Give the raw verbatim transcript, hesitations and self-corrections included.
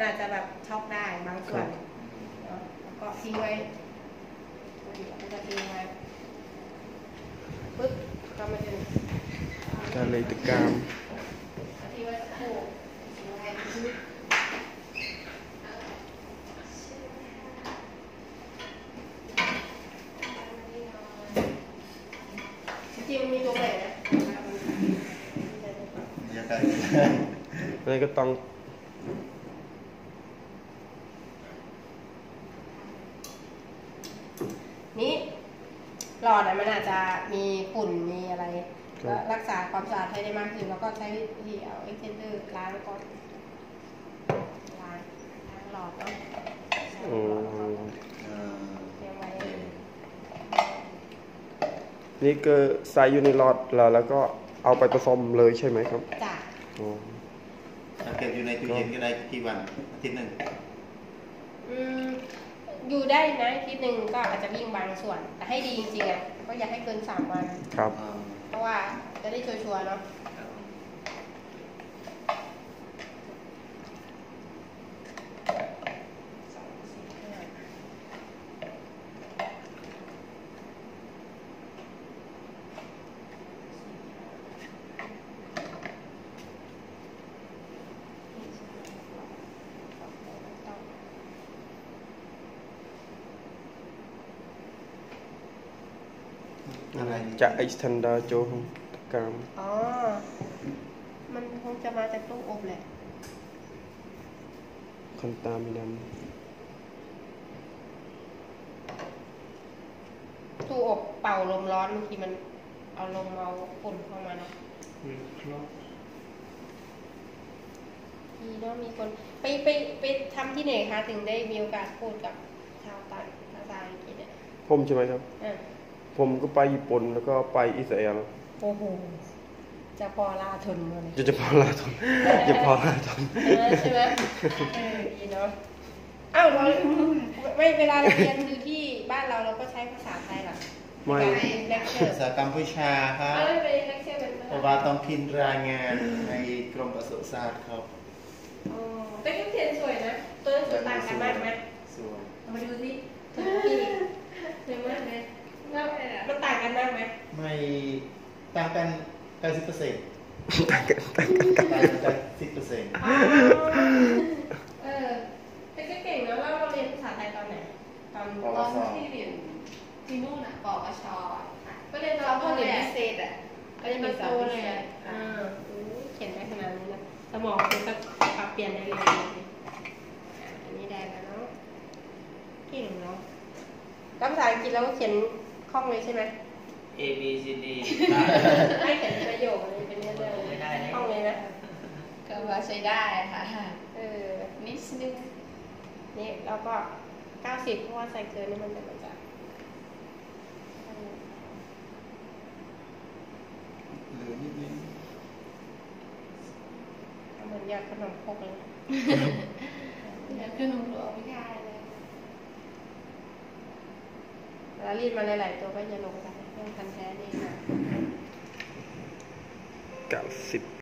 อาจจะแบบช็อกได้บางส่วนแล้วก็ทิ้งไว้แล้วก็ทิ้งไว้ปึ๊บก็มาดึงการเลยตะกามทิ้งไว้สักครู่ทิ้งไว้จริงมีตัวไหนนะนี่ก็ต้องนี่หลอดมันอาจจะมีฝุ่นมีอะไรก็รักษาความสะอาดให้ได้มากขึ้นแล้วก็ใช้วิธีเอาเอ็กเซนเตอร์ล้างก่อนล้างล้างหลอดเนาะเตรียมไว้นี่ก็ใส่อยู่ในหลอดแล้วแล้วก็เอาไปผสมเลยใช่ไหมครับจ้ะเก็บอยู่ในตู้เย็นก็ได้กี่วันอาทิตย์หนึ่งอืมอยู่ได้นะอาทิตย์หนึ่งก็อาจจะวิ่งบางส่วนแต่ให้ดีจริงๆอ่ะก็อยากให้เกินสามวันครับเพราะว่าจะได้ชัวร์ๆเนาะจากไอสแตนดาร์ดโจงตะกามอ๋อมันคงจะมาจากตู้อบแหละคอนตามินันตู้อบเป่าลมร้อนบางทีมันเอาลมเอาฝุ่นเข้ามาเนาะดีเนาะมีคนไปไปไปทำที่ไหนคะถึงได้มีโอกาสพูดกับชาวต่างภาษาอังกฤษเนี่ยผมใช่ไหมครับผมก็ไปญี่ปุ่นแล้วก็ไปอิสราเอลโอ้โหจะพอลาทนเลยจะจะพอลาทนจะพอลาทนใช่ไหมเออดีเนาะอ้าวเราไม่เวลาเราเรียนอยู่ที่บ้านเราเราก็ใช้ภาษาไทยหรอไม่ภาษากัมพูชาครับเพราะว่าต้องพิมพ์รายงานในกรมปศุสัตว์ครับอ๋อแต่ก็เขียนสวยนะตัวหนังสือต่างกันมากไหมสวยมาดูสิสวยสวยมากเลยมันต่างกันมากไหมไม่ต่างกันเก้าสิบเปอร์เซ็นต์ต่างกันต่างกันต่างกันสิบเปอร์เซ็นต์เออแต่ก็เก่งนะว่าเราเรียนภาษาไทยตอนไหนตอนตอนที่เรียนที่นู่นอ่ะปวชก็เรียนตอนพ่อเรียนพิเศษอ่ะก็จะมีสอนพิเศษอ่าเขียนได้ขนาดนี้นะสมองคุณก็ปรับเปลี่ยนได้เลยอันนี้ได้แล้วเนาะเก่งเนาะภาษาอังกฤษแล้วเขียนคล่องเลยใช่ไหม A B C D ไม่เขียนประโยคอะไรเป็นเรื่องเลยคล่องเลยนะก็ว่าใช้ได้ค่ะเออนิดนึงนี่แล้วก็เก้าสิบเพราะว่าใส่เกินนี่มันจะมันจะเหลือนิดนึงเหมือนยาขนมครกเลยยาขนมหลวงไม่ได้เลยแล้วรีดมาหลายๆตัวก็จะลงไปเรื่องพันแท้นี่ค่ะเก้าสิบ